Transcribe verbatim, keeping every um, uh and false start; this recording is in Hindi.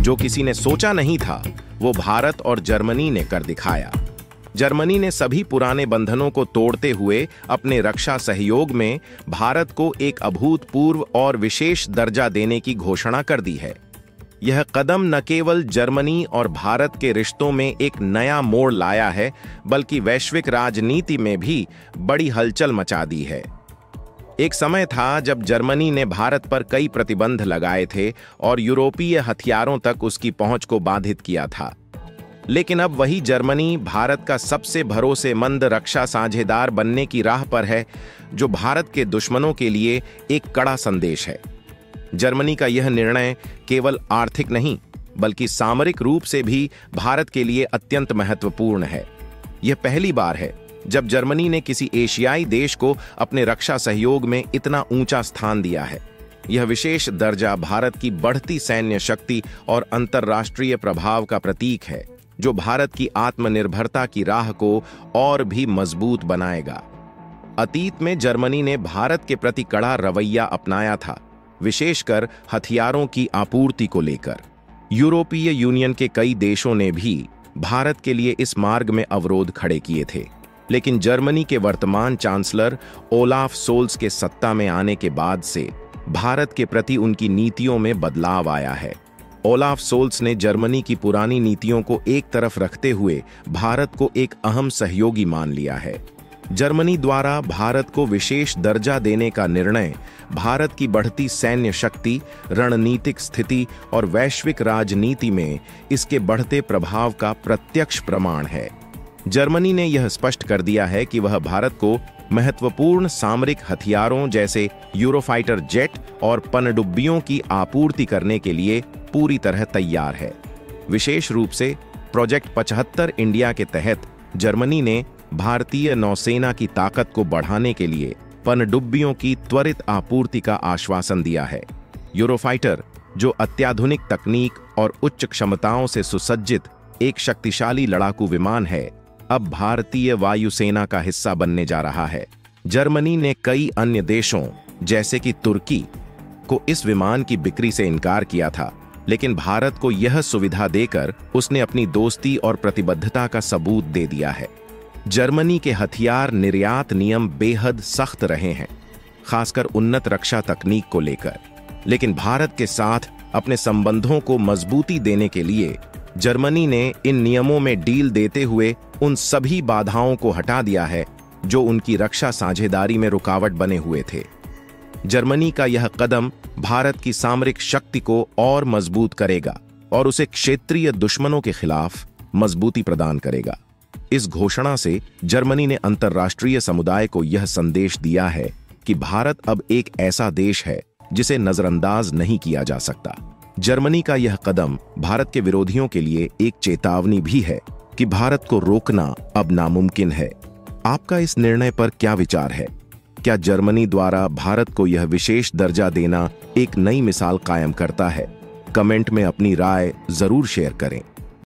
जो किसी ने सोचा नहीं था, वो भारत और जर्मनी ने कर दिखाया। जर्मनी ने सभी पुराने बंधनों को तोड़ते हुए अपने रक्षा सहयोग में भारत को एक अभूतपूर्व और विशेष दर्जा देने की घोषणा कर दी है। यह कदम न केवल जर्मनी और भारत के रिश्तों में एक नया मोड़ लाया है, बल्कि वैश्विक राजनीति में भी बड़ी हलचल मचा दी है। एक समय था जब जर्मनी ने भारत पर कई प्रतिबंध लगाए थे और यूरोपीय हथियारों तक उसकी पहुंच को बाधित किया था। लेकिन अब वही जर्मनी भारत का सबसे भरोसेमंद रक्षा साझेदार बनने की राह पर है, जो भारत के दुश्मनों के लिए एक कड़ा संदेश है। जर्मनी का यह निर्णय केवल आर्थिक नहीं, बल्कि सामरिक रूप से भी भारत के लिए अत्यंत महत्वपूर्ण है। यह पहली बार है जब जर्मनी ने किसी एशियाई देश को अपने रक्षा सहयोग में इतना ऊंचा स्थान दिया है। यह विशेष दर्जा भारत की बढ़ती सैन्य शक्ति और अंतर्राष्ट्रीय प्रभाव का प्रतीक है, जो भारत की आत्मनिर्भरता की राह को और भी मजबूत बनाएगा। अतीत में जर्मनी ने भारत के प्रति कड़ा रवैया अपनाया था, विशेषकर हथियारों की आपूर्ति को लेकर। यूरोपीय यूनियन के कई देशों ने भी भारत के लिए इस मार्ग में अवरोध खड़े किए थे, लेकिन जर्मनी के वर्तमान चांसलर ओलाफ सोल्स के सत्ता में आने के बाद से भारत के प्रति उनकी नीतियों में बदलाव आया है। ओलाफ सोल्स ने जर्मनी की पुरानी नीतियों को एक तरफ रखते हुए भारत को एक अहम सहयोगी मान लिया है। जर्मनी द्वारा भारत को विशेष दर्जा देने का निर्णय भारत की बढ़ती सैन्य शक्ति, रणनीतिक स्थिति और वैश्विक राजनीति में इसके बढ़ते प्रभाव का प्रत्यक्ष प्रमाण है। जर्मनी ने यह स्पष्ट कर दिया है कि वह भारत को महत्वपूर्ण सामरिक हथियारों जैसे यूरोफाइटर जेट और पनडुब्बियों की आपूर्ति करने के लिए पूरी तरह तैयार है। विशेष रूप से प्रोजेक्ट पचहत्तर इंडिया के तहत जर्मनी ने भारतीय नौसेना की ताकत को बढ़ाने के लिए पनडुब्बियों की त्वरित आपूर्ति का आश्वासन दिया है। यूरोफाइटर, जो अत्याधुनिक तकनीक और उच्च क्षमताओं से सुसज्जित एक शक्तिशाली लड़ाकू विमान है, अब भारतीय वायुसेना का हिस्सा बनने जा रहा है। जर्मनी ने कई अन्य देशों जैसे कि तुर्की को इस विमान की बिक्री से इनकार किया था, लेकिन भारत को यह सुविधा देकर उसने अपनी दोस्ती और प्रतिबद्धता का सबूत दे दिया है। जर्मनी के हथियार निर्यात नियम बेहद सख्त रहे हैं, खासकर उन्नत रक्षा तकनीक को लेकर, लेकिन भारत के साथ अपने संबंधों को मजबूती देने के लिए जर्मनी ने इन नियमों में डील देते हुए उन सभी बाधाओं को हटा दिया है जो उनकी रक्षा साझेदारी में रुकावट बने हुए थे। जर्मनी का यह कदम भारत की सामरिक शक्ति को और मजबूत करेगा और उसे क्षेत्रीय दुश्मनों के खिलाफ मजबूती प्रदान करेगा। इस घोषणा से जर्मनी ने अंतर्राष्ट्रीय समुदाय को यह संदेश दिया है कि भारत अब एक ऐसा देश है जिसे नजरअंदाज नहीं किया जा सकता। जर्मनी का यह कदम भारत के विरोधियों के लिए एक चेतावनी भी है कि भारत को रोकना अब नामुमकिन है। आपका इस निर्णय पर क्या विचार है? क्या जर्मनी द्वारा भारत को यह विशेष दर्जा देना एक नई मिसाल कायम करता है? कमेंट में अपनी राय जरूर शेयर करें।